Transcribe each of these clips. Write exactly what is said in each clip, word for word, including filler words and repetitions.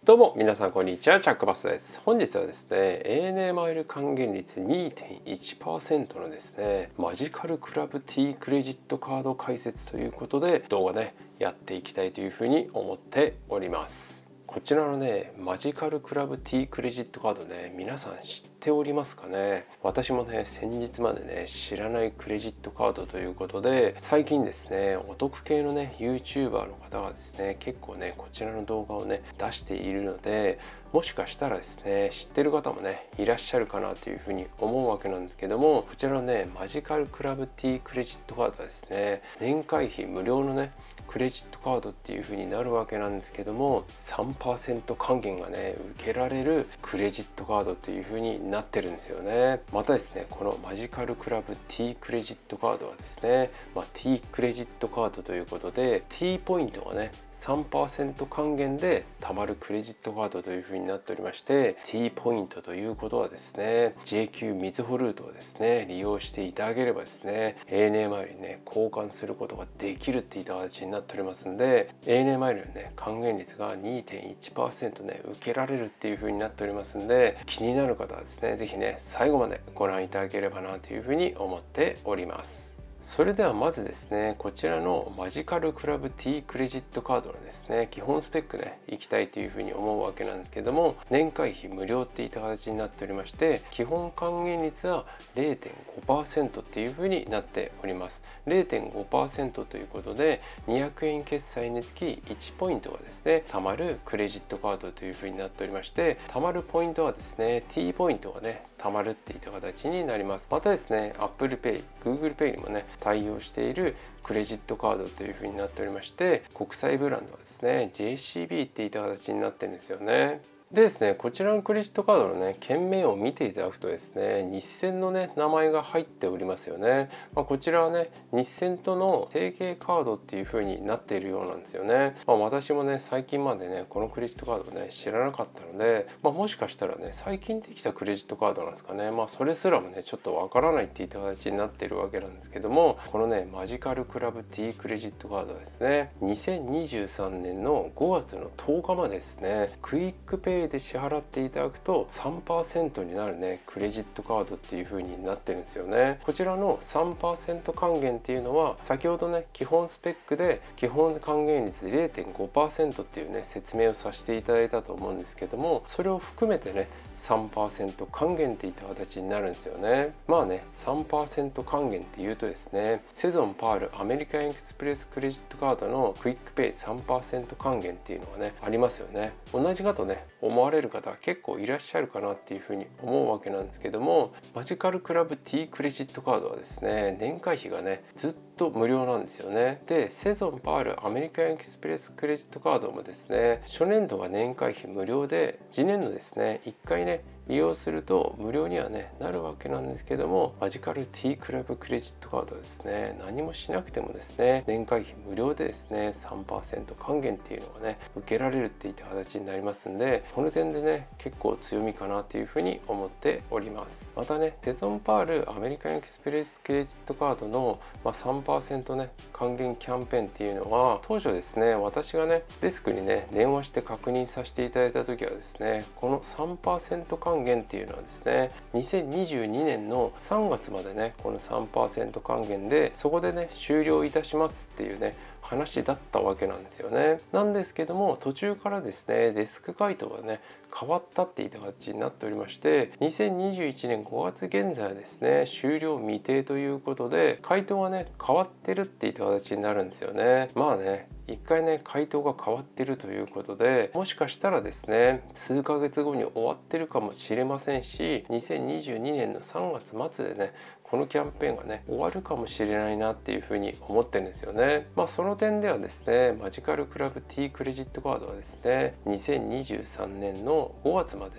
どうも皆さんこんにちは、チャックバスです。本日はですね エーエヌエー マイル還元率 にてんいちパーセント のですねマジカルクラブ T クレジットカード解説ということで動画ねやっていきたいというふうに思っております。こちらのねマジカルクラブ T クレジットカードね、皆さん知っておりますかね。私もね先日までね知らないクレジットカードということで、最近ですねお得系のね YouTuber の方がですね結構ねこちらの動画をね出しているので、もしかしたらですね知ってる方もねいらっしゃるかなというふうに思うわけなんですけども、こちらのねマジカルクラブ T クレジットカードはですね年会費無料のねクレジットカードっていう風になるわけなんですけども、 さんパーセント 還元がね受けられるクレジットカードっていう風になってるんですよね。またですねこのマジカルクラブ T クレジットカードはですね、まあ、T クレジットカードということで T ポイントがねさんパーセント 還元で貯まるクレジットカードという風になっておりまして、 T ポイントということはですね ジェイキュー みずほルートをですね利用していただければですね エーエヌエー マイルにね交換することができるっていった形になっておりますんで、 エーエヌエー マイルのね還元率が にてんいちパーセント ね受けられるっていう風になっておりますんで、気になる方はですね是非ね最後までご覧いただければなという風に思っております。それではまずですねこちらのマジカルクラブ T クレジットカードのですね基本スペックねいきたいというふうに思うわけなんですけども、年会費無料っていった形になっておりまして、基本還元率は れいてんごパーセント っていうふうになっております。 れいてんごパーセント ということでにひゃくえん決済につきいちポイントがですね貯まるクレジットカードというふうになっておりまして、貯まるポイントはですね T ポイントがね貯まるっていった形になります。またですね Apple Pay、Google Pay にもね対応しているクレジットカードというふうになっておりまして、国際ブランドはですね ジェイシービー っていった形になってるんですよね。でですねこちらのクレジットカードのね件名を見ていただくとですね日銭のね名前が入っておりますよね。まあ、こちらはね日銭との提携カードっていう風になっているようなんですよね。まあ、私もね最近までねこのクレジットカードをね知らなかったので、まあ、もしかしたらね最近できたクレジットカードなんですかね。まあそれすらもねちょっとわからないっていった形になっているわけなんですけども、このねマジカルクラブ T クレジットカードはですねにせんにじゅうさんねんのごがつのとおかまでですねクイックペイで支払っていただくと さんパーセント になるねクレジットカードっていう風になってるんですよね。こちらの さんパーセント 還元っていうのは先ほどね基本スペックで基本還元率 れいてんごパーセント っていうね説明をさせていただいたと思うんですけども、それを含めてねさんパーセント 還元っていった形になるんですよね。まあね さんパーセント 還元っていうとですねセゾンパールアメリカンエクスプレスクレジットカードのクイックペイ さんパーセント 還元っていうのがねありますよね。同じかとね思われる方は結構いらっしゃるかなっていうふうに思うわけなんですけども、マジカルクラブ T クレジットカードはですね年会費がねずっと無料なんですよね。でセゾンパールアメリカンエクスプレスクレジットカードもですね初年度が年会費無料で、次年度ですねいっかいね利用すると無料にはねなるわけなんですけども、マジカル T クラブクレジットカードはですね何もしなくてもですね年会費無料でですね さんパーセント 還元っていうのがね受けられるっていった形になりますんで、この点でね結構強みかなというふうに思っております。またねセゾンパールアメリカンエクスプレスクレジットカードの、まあ、さんパーセント ね還元キャンペーンっていうのは当初ですね私がねデスクにね電話して確認させていただいた時はですねこの さんパーセント 還元っていうのはですねにせんにじゅうにねんのさんがつまでねこの さんパーセント 還元でそこでね終了いたしますっていうね話だったわけなんですよね。なんですけども途中からですねデスク回答がね変わったっていった形になっておりまして、にせんにじゅういちねんごがつ現在はですね終了未定ということで回答がね変わってるっていった形になるんですよね。まあね一回ね回答が変わってるということで、もしかしたらですね数ヶ月後に終わってるかもしれませんし、にせんにじゅうにねんのさんがつまつでねこのキャンペーンがね終わるかもしれないなっていうふうに思ってるんですよね。まあその点ではですねマジカルクラブ T クレジットカードはですねにせんにじゅうさんねんのごがつまでね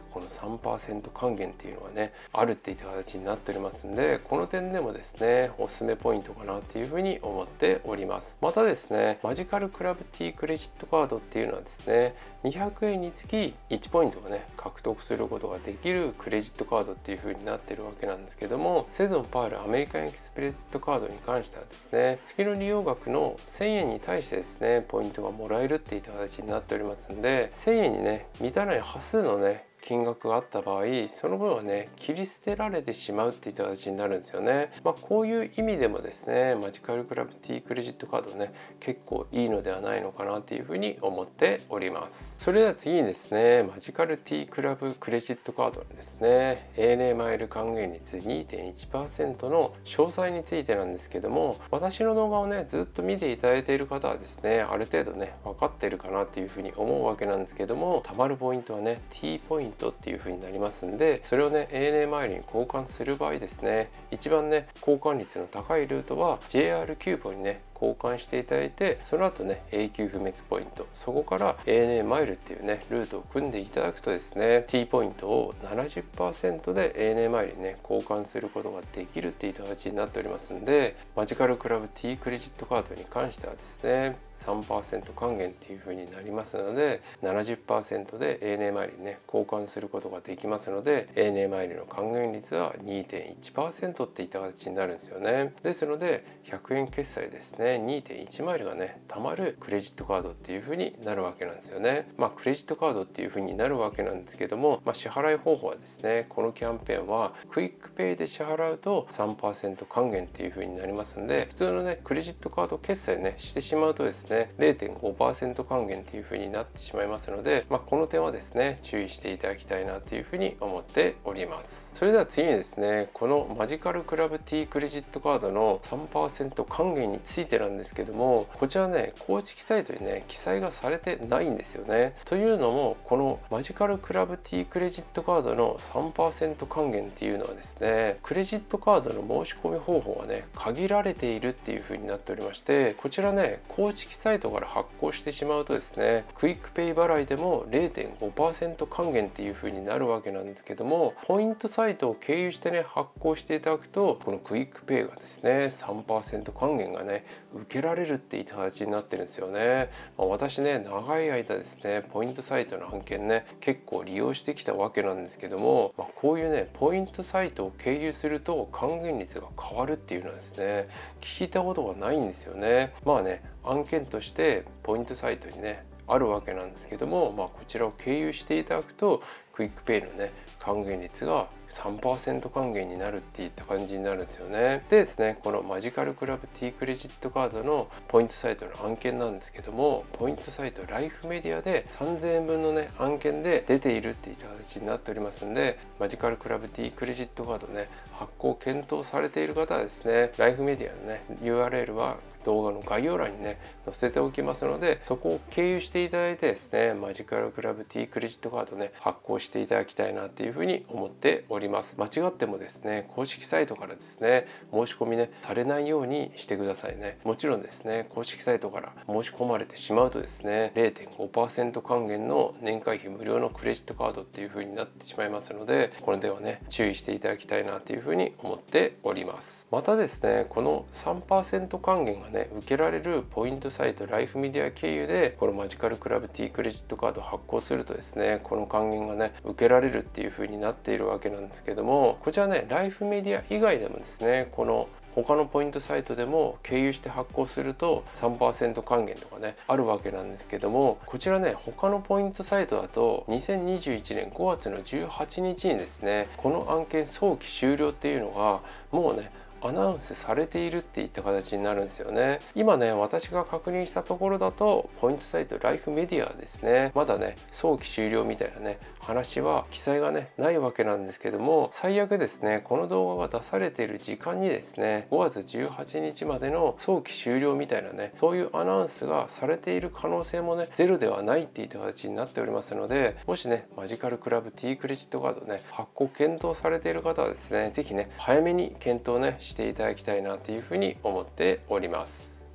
この さんパーセント 還元っていうのがねあるっていった形になっておりますんで、この点でもですねおすすめポイントかなっていうふうに思っております。またですねマジカルクラブ T クレジットカードっていうのはですねにひゃくえんにつきいちポイントがね獲得することができるクレジットカードっていう風になってるわけなんですけども、セゾンパールアメリカンエキスプレストカードに関してはですね月の利用額のせんえんに対してですねポイントがもらえるっていった形になっておりますんで、せんえんにね満たない端数のね金額があった場合、その分はね切り捨てられてしまうっていった形になるんですよね。まあ、こういう意味でもですねマジカルクラブ T クレジットカードね結構いいのではないのかなっていうふうに思っております。それでは次にですねマジカル T クラブクレジットカードのですね エーエヌエー マイル還元率 にてんいちパーセント の詳細についてなんですけども、私の動画をねずっと見ていただいている方はですねある程度ね分かっているかなっていうふうに思うわけなんですけども、貯まるポイントはね T ポイントっていう風になりますんで、それをね エーエヌエー マイルに交換する場合ですね一番ね交換率の高いルートは ジェイアール キューポンにね交換していただいて、その後ね永久不滅ポイント、そこから エーエヌエー マイルっていうねルートを組んでいただくとですね T ポイントを ななじゅっパーセント で エーエヌエー マイルにね交換することができるっていう形になっておりますんで、マジカルクラブ T クレジットカードに関してはですねさんパーセント 還元っていう風になりますので ななじゅっパーセント で エーエヌエー マイルにね交換することができますので、 エーエヌエー マイルの還元率は にてんいちパーセント っていった形になるんですよね。ですのでひゃくえん決済ですね にてんいち マイルがね貯まるクレジットカードっていう風になるわけなんですよね。まあクレジットカードっていう風になるわけなんですけども、まあ、支払い方法はですねこのキャンペーンはクイックペイで支払うと さんパーセント 還元っていう風になりますんで、普通のねクレジットカード決済ねしてしまうとですね れいてんごパーセント 還元っていう風になってしまいますので、まあ、この点はですね注意していただきたいなっていう風に思っております。それでは次にですねこのマジカルクラブ T クレジットカードの さんパーセント 還元についてなんですけども、こちらね公式サイトにね記載がされてないんですよね。というのもこのマジカルクラブ T クレジットカードの さんパーセント 還元っていうのはですねクレジットカードの申し込み方法がね限られているっていう風になっておりまして、こちらね公式サイトから発行してしまうとですねクイックペイ払いでも れいてんごパーセント 還元っていう風になるわけなんですけども、ポイントサイトを経由してね発行していただくとこのクイックペイがですね さんパーセント 還元がね受けられるっていった形になってるんですよね。まあ、私ね長い間ですねポイントサイトの案件ね結構利用してきたわけなんですけども、まあ、こういうねポイントサイトを経由すると還元率が変わるっていうのはですね聞いたことがないんですよね。まあね案件としてポイントサイトにねあるわけなんですけども、まあ、こちらを経由していただくとクイックペイのね還元率が さんパーセント 還元になるっていった感じになるんですよね。でですねこのマジカルクラブ T クレジットカードのポイントサイトの案件なんですけども、ポイントサイトライフメディアでさんぜんえんぶんのね案件で出ているっていった形になっておりますんで、マジカルクラブ T クレジットカードね発行検討されている方はですねライフメディアのね ユーアールエル は動画の概要欄にね載せておきますので、そこを経由していただいてですねマジカルクラブ T クレジットカードね発行していただきたいなっていうふうに思っております。間違ってもですね公式サイトからですね申し込みねされないようにしてくださいね。もちろんですね公式サイトから申し込まれてしまうとですね れいてんごパーセント 還元の年会費無料のクレジットカードっていうふうになってしまいますので、これではね注意していただきたいなっていうふうに思っております。またですねこの さんパーセント 還元がね受けられるポイントサイトライフメディア経由でこのマジカルクラブ T クレジットカード発行するとですねこの還元がね受けられるっていう風になっているわけなんですけども、こちらねライフメディア以外でもですねこの他のポイントサイトでも経由して発行すると さんパーセント 還元とかねあるわけなんですけども、こちらね他のポイントサイトだとにせんにじゅういちねんごがつのじゅうはちにちにですねこの案件早期終了っていうのがもうねアナウンスされているっていった形になるんですよね。今ね私が確認したところだとポイントサイトライフメディアですねまだね早期終了みたいなね話は記載がねないわけなんですけども、最悪ですねこの動画が出されている時間にですねごがつじゅうはちにちまでの早期終了みたいなねそういうアナウンスがされている可能性もねゼロではないっていった形になっておりますので、もしねマジカルクラブ T クレジットカードね発行検討されている方はですね是非ね早めに検討ねしていただきたいなというふうに思っております。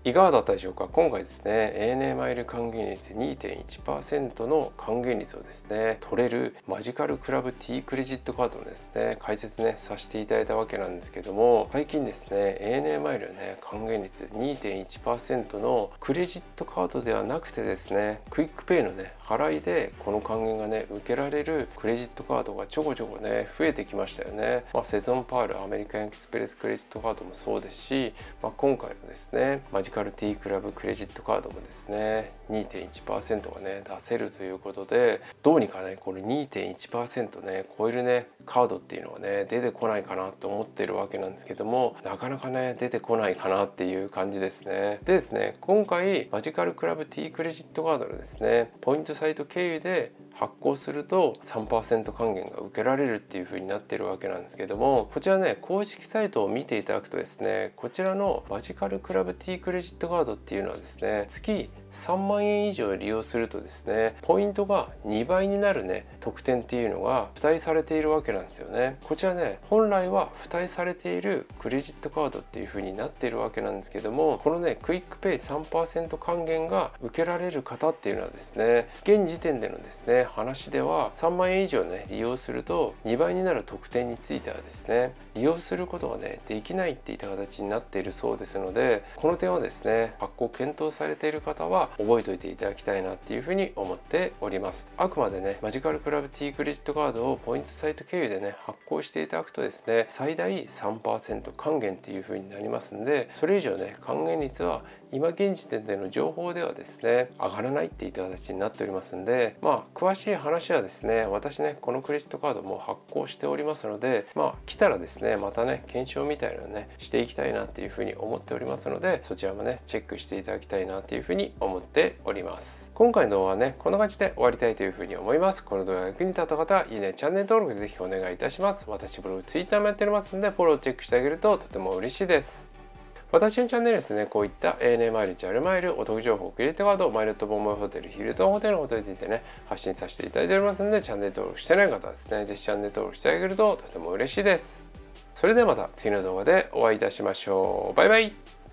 いかがだったでしょうか。今回ですね エーエヌエー マイル還元率 にてんいちパーセント の還元率をですね取れるマジカルクラブ T クレジットカードのですね解説ねさせていただいたわけなんですけども、最近ですね エーエヌエー マイルね還元率 にてんいちパーセント のクレジットカードではなくてですねクイックペイのね払いでこの還元がね受けられるクレジットカードがちょこちょこね増えてきましたよね。まあ、セゾンパールアメリカンエクスプレスクレジットカードもそうですし、まあ、今回のですねマジカル T クラブクレジットカードもですね にてんいちパーセント がね出せるということで、どうにかねこれ にてんいちパーセント ね超えるねカードっていうのがね出てこないかなと思ってるわけなんですけども、なかなかね出てこないかなっていう感じですね。でですね今回マジカルクラブ T クレジットカードのですねポイントサイト経由で発行すると さんパーセント 還元が受けられるっていう風になってるわけなんですけども、こちらね公式サイトを見ていただくとですねこちらのマジカルクラブ T クレジットカードっていうのはですね月さんまんえん以上利用するとですねポイントがにばいになるね特典っていうのが付帯されているわけなんですよね。こちらね本来は付帯されているクレジットカードっていう風になっているわけなんですけども、このねクイックペイ さんパーセント 還元が受けられる方っていうのはですね現時点でのですね話ではさんまんえん以上ね利用するとにばいになる特典についてはですね利用することがねできないっていった形になっているそうですので、この点はですね発行検討されている方は覚えておいていただきたいなっていうふうに思っております。あくまでねマジカルクラブ T クレジットカードをポイントサイト経由でね発行していただくとですね最大 さんパーセント 還元っていうふうになりますんで、それ以上ね還元率は今現時点での情報ではですね上がらないっていった形になっておりますんで、まあ詳しい話はですね私ねこのクレジットカードも発行しておりますので、まあ来たらですねまたね検証みたいなのねしていきたいなっていうふうに思っておりますので、そちらもねチェックしていただきたいなっていうふうに思っております。今回の動画はねこんな感じで終わりたいというふうに思います。この動画が役に立った方はいいねチャンネル登録ぜひお願いいたします。私ブログ Twitter もやっておりますのでフォローチェックしてあげるととても嬉しいです。私のチャンネルですねこういった エーエヌエー マイル、ジャルマイル、お得情報、クレジットカード、マイルとボンボイホテル、ヒルトンホテルのことについてね発信させていただいておりますので、チャンネル登録してない方はですねぜひチャンネル登録してあげるととても嬉しいです。それではまた次の動画でお会いいたしましょう。バイバイ。